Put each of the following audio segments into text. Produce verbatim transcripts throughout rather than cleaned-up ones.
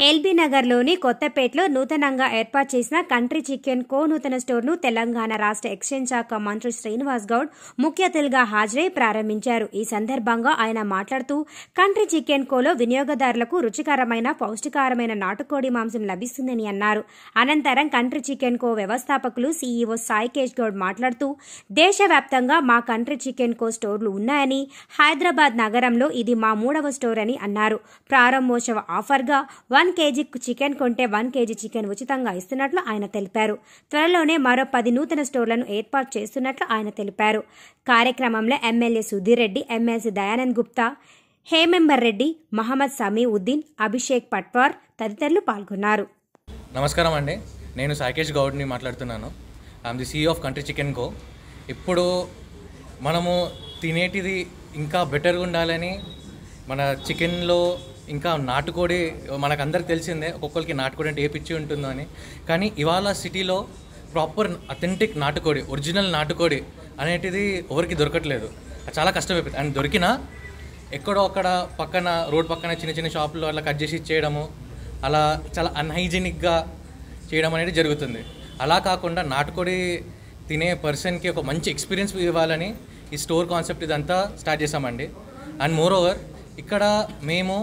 LB నగర్లోని కొత్తపేటలో నూతనంగా ఏర్పాటు చేసిన కంట్రీ చికెన్ కో నూతన స్టోర్ను తెలంగాణ రాష్ట్ర ఎక్సైజ్ శాఖ మంత్రి శ్రీనివాస్ గౌడ్ ముఖ్య అతిథిగా హాజరై ప్రారంభించారు. ఈ సందర్భంగా ఆయన మాట్లాడుతూ కంట్రీ చికెన్ కోలో వినియోగదారులకు రుచికరమైన పౌష్టికారమైన నాటుకోడి మాంసం లభిస్తుందని అన్నారు. అనంతరం కంట్రీ చికెన్ కో వ్యవస్థాపకులు సీఈఓ సాయికేష్ గౌడ్ మాట్లాడుతూ దేశవ్యాప్తంగా మా కంట్రీ చికెన్ కో స్టోర్లు ఉన్నాయని, హైదరాబాద్ నగరంలో ఇది మా మూడవ స్టోర్ అని అన్నారు. ప్రారంభోత్సవ ఆఫర్గా వన్ కేజీ చికెన్ కొంటే వన్ కేజీ చికెన్ ఉచితంగా ఇస్తున్నట్లు ఆయన తెలిపారు. త్వరలోనే మరో పది నూతన స్టోర్లను ఏర్పాటు చేస్తున్నట్లు ఆయన తెలిపారు. కార్యక్రమంలో ఎమ్మెల్యే సుధీర్ రెడ్డి, ఎమ్మెల్సీ దయానంద్ గుప్తా, హేమెంబర్ రెడ్డి, మహమ్మద్ సమీ ఉద్దీన్, అభిషేక్ పట్వార్ తదితరులు పాల్గొన్నారు. నమస్కారం అండి, నేను సాయికేష్ గౌడ్ని మాట్లాడుతున్నాను. I'm the CEO of country chicken co. ఇప్పుడు మనము తినేటిది ఇంకా బెటర్గా ఉండాలని మన చికెన్లో ఇంకా నాటుకోడి మనకందరికి తెలిసిందే, ఒక్కొక్కరికి నాటుకోడి అంటే ఏ పిచ్చి ఉంటుందో అని. కానీ ఇవాళ సిటీలో ప్రాపర్ అథెంటిక్ నాటుకోడి, ఒరిజినల్ నాటుకోడి అనేటిది ఎవరికి దొరకట్లేదు. చాలా కష్టమైపోయింది. అండ్ దొరికినా ఎక్కడో అక్కడ పక్కన రోడ్ పక్కన చిన్న చిన్న షాపుల్లో అలా కట్ చేసి ఇచ్చేయడము, అలా చాలా అన్హైజీనిక్గా చేయడం అనేది జరుగుతుంది. అలా కాకుండా నాటుకోడి తినే పర్సన్కి ఒక మంచి ఎక్స్పీరియన్స్ ఇవ్వాలని ఈ స్టోర్ కాన్సెప్ట్ ఇదంతా స్టార్ట్ చేసామండి. అండ్ మోర్ ఓవర్ ఇక్కడ మేము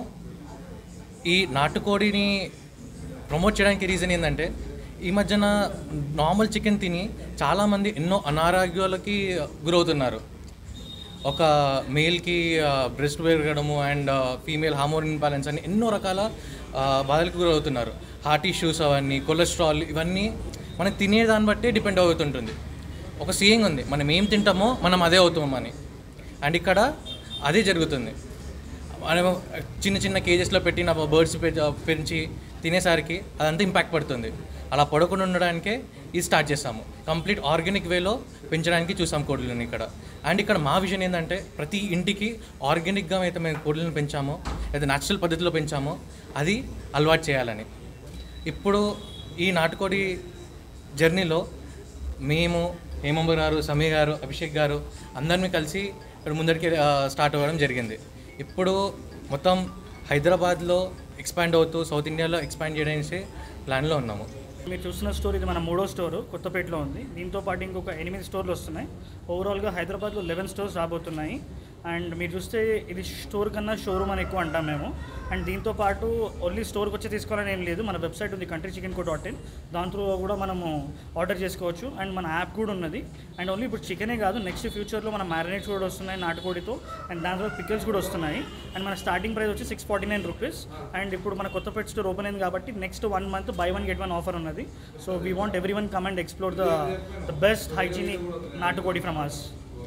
ఈ నాటుకోడిని ప్రమోట్ చేయడానికి రీజన్ ఏంటంటే, ఈ మధ్యన నార్మల్ చికెన్ తిని చాలామంది ఎన్నో అనారోగ్యాలకి గురవుతున్నారు. ఒక మేల్కి బ్రెస్ట్ పెరగడము అండ్ ఫీమేల్ హార్మోన్ ఇంబ్యాలెన్స్ అని ఎన్నో రకాల బాధలకు గురవుతున్నారు. హార్ట్ ఇష్యూస్ అవన్నీ, కొలెస్ట్రాల్, ఇవన్నీ మనం తినేదాన్ని బట్టే డిపెండ్ అవుతుంటుంది. ఒక సీయింగ్ ఉంది, మనం ఏం తింటామో మనం అదే అవుతామని. అండ్ ఇక్కడ అదే జరుగుతుంది. మనం చిన్న చిన్న కేజెస్లో పెట్టిన బర్డ్స్ పెంచి తినేసరికి అదంతా ఇంపాక్ట్ పడుతుంది. అలా పడకుండా ఉండడానికే ఇది స్టార్ట్ చేస్తాము. కంప్లీట్ ఆర్గానిక్ వేలో పెంచడానికి చూసాం కోళ్ళని ఇక్కడ. అండ్ ఇక్కడ మా విజన్ ఏంటంటే, ప్రతి ఇంటికి ఆర్గానిక్గా అయితే మేము కోళ్ళని పెంచామో, లేదా న్యాచురల్ పద్ధతిలో పెంచామో అది అలవాటు చేయాలని. ఇప్పుడు ఈ నాటుకోడి జర్నీలో మేము హేమంబర్ గారు, సమీ గారు, అభిషేక్ గారు అందరినీ కలిసి ఇక్కడ ముందరికి స్టార్ట్ అవ్వడం జరిగింది. ఇప్పుడు మొత్తం హైదరాబాద్లో ఎక్స్పాండ్ అవుతూ సౌత్ ఇండియాలో ఎక్స్పాండ్ చేయడానికి ప్లాన్లో ఉన్నాము. మీరు చూస్తున్న స్టోర్ ఇది మన మూడో స్టోరు కొత్తపేటలో ఉంది. దీంతో పాటు ఇంకొక ఎనిమిది స్టోర్లు వస్తున్నాయి. ఓవరాల్గా హైదరాబాద్లో లెవెన్ స్టోర్స్ రాబోతున్నాయి. అండ్ మీరు చూస్తే ఇది స్టోర్ కన్నా షోరూమ్ అని ఎక్కువ అంటాం మేము. అండ్ దీంతో పాటు ఓన్లీ స్టోర్కి వచ్చి తీసుకోవాలని ఏం లేదు. మన వెబ్సైట్ ఉంది country chicken co dot in, దాంట్లో కూడా మనము ఆర్డర్ చేసుకోవచ్చు. అండ్ మన యాప్ కూడా ఉన్నది. అండ్ ఓన్లీ ఇప్పుడు చికెనే కాదు, నెక్స్ట్ ఫ్యూచర్లో మన మ్యారినేట్స్ కూడా వస్తున్నాయి నాటుకోడితో. అండ్ దాంట్లో పికిల్స్ కూడా వస్తున్నాయి. అండ్ మన స్టార్టింగ్ ప్రైస్ వచ్చి six forty nine rupees. And ఇప్పుడు మన కొత్తపేట స్టోర్ ఓపెన్ అయింది కాబట్టి next one month buy one get one offer ఉన్నది. So we want everyone come and explore the the best hygienic నాటుకోడి ఫ్రమ్ అస్.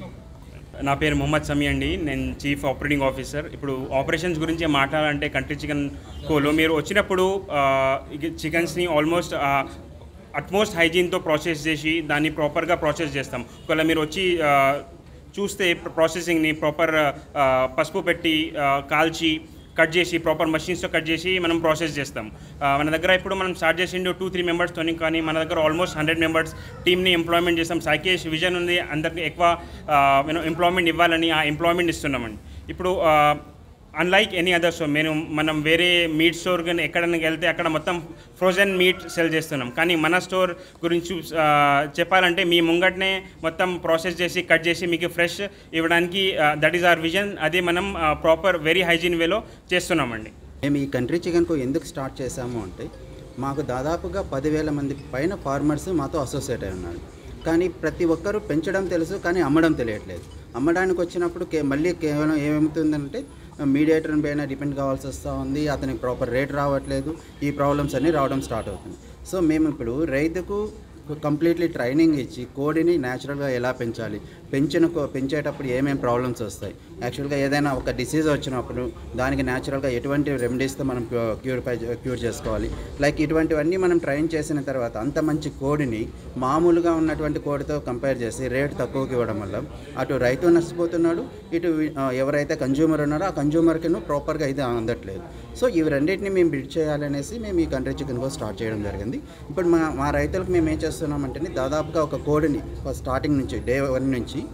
నా పేరు మొహమ్మద్ సమీ అండి, నేను చీఫ్ ఆపరేటింగ్ ఆఫీసర్. ఇప్పుడు ఆపరేషన్స్ గురించి మాట్లాడాలంటే కంట్రీ చికెన్ కోలో మీరు వచ్చినప్పుడు చికెన్స్ని ఆల్మోస్ట్ అట్మోస్ట్ హైజీన్తో ప్రాసెస్ చేసి దాన్ని ప్రాపర్గా ప్రాసెస్ చేస్తాం. ఒకవేళ మీరు వచ్చి చూస్తే ప్రాసెసింగ్ని ప్రాపర్ పసుపు పెట్టి కాల్చి కట్ చేసి ప్రాపర్ మషిన్స్తో కట్ చేసి మనం ప్రాసెస్ చేస్తాం. మన దగ్గర ఇప్పుడు మనం స్టార్ట్ చేసిండు టూ త్రీ మెంబర్స్తో, కానీ మన దగ్గర ఆల్మోస్ట్ హండ్రెడ్ మెంబర్స్ టీమ్ని ఎంప్లాయ్మెంట్ చేస్తాం. సాయికేష్ విజన్ ఉంది, అందరికి ఎక్కువ ఎంప్లాయ్మెంట్ ఇవ్వాలని ఆ ఎంప్లాయ్మెంట్ ఇస్తున్నామండి. ఇప్పుడు అన్లైక్ ఎనీ అదర్ స్టోర్, మేము మనం వేరే మీట్ స్టోర్ కానీ ఎక్కడైనా వెళ్తే అక్కడ మొత్తం ఫ్రోజన్ మీట్ సెల్ చేస్తున్నాం. కానీ మన స్టోర్ గురించి చెప్పాలంటే మీ ముంగట్నే మొత్తం ప్రాసెస్ చేసి కట్ చేసి మీకు ఫ్రెష్ ఇవ్వడానికి దట్ ఈస్ అవర్ విజన్. అదే మనం ప్రాపర్ వెరీ హైజీన్ వేలో చేస్తున్నామండి. మేము ఈ కంట్రీ చికెన్కు ఎందుకు స్టార్ట్ చేశాము అంటే, మాకు దాదాపుగా పదివేల మంది పైన ఫార్మర్స్ మాతో అసోసియేట్ అయి ఉన్నారు. కానీ ప్రతి ఒక్కరూ పెంచడం తెలుసు, కానీ అమ్మడం తెలియట్లేదు. అమ్మడానికి వచ్చినప్పుడు కే మళ్ళీ కేవలం ఏమవుతుందంటే మీడియేటర్ పైన డిపెండ్ కావాల్సి వస్తూ ఉంది, అతనికి ప్రాపర్ రేట్ రావట్లేదు, ఈ ప్రాబ్లమ్స్ అన్నీ రావడం స్టార్ట్ అవుతుంది. సో మేము ఇప్పుడు రైతుకు కంప్లీట్లీ ట్రైనింగ్ ఇచ్చి కోడిని న్యాచురల్గా ఎలా పెంచాలి, పెంచిన పెంచేటప్పుడు ఏమేమి ప్రాబ్లమ్స్ వస్తాయి, యాక్చువల్గా ఏదైనా ఒక డిసీజ్ వచ్చినప్పుడు దానికి న్యాచురల్గా ఎటువంటి రెమెడీస్తో మనం క్యూర్ క్యూర్ చేసుకోవాలి, లైక్ ఇటువంటివన్నీ మనం ట్రైన్ చేసిన తర్వాత అంత మంచి కోడిని మామూలుగా ఉన్నటువంటి కోడితో కంపేర్ చేసి రేట్ తక్కువకి ఇవ్వడం వల్ల అటు రైతు నష్టపోతున్నాడు, ఇటు ఎవరైతే కన్జ్యూమర్ ఉన్నారో ఆ కన్జ్యూమర్కి ప్రాపర్గా ఇది అందట్లేదు. సో ఇవి రెండింటిని మేము బిల్డ్ చేయాలనేసి మేము ఈ కంట్రీ చికెన్ కో స్టార్ట్ చేయడం జరిగింది. ఇప్పుడు మా మా రైతులకు మేము ఏం చేస్తున్నామంటే, దాదాపుగా ఒక కోడిని స్టార్టింగ్ నుంచి డే వన్ నుంచి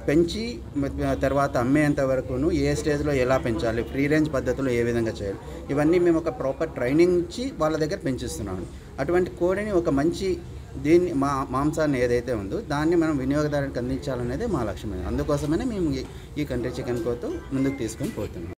పెంచి తర్వాత అమ్మేంత వరకును ఏ స్టేజ్లో ఎలా పెంచాలి, ఫ్రీ రేంజ్ పద్ధతిలో ఏ విధంగా చేయాలి, ఇవన్నీ మేము ఒక ప్రాపర్ ట్రైనింగ్ ఇచ్చి వాళ్ళ దగ్గర పెంచిస్తున్నాము. అటువంటి కోడిని ఒక మంచి దీన్ని మా మాంసాన్ని ఏదైతే ఉందో దాన్ని మనం వినియోగదారునికి అందించాలనేది మా లక్ష్యమే. అందుకోసమనే మేము ఈ కంట్రీ చికెన్ కోతో ముందుకు తీసుకొని పోతున్నాం.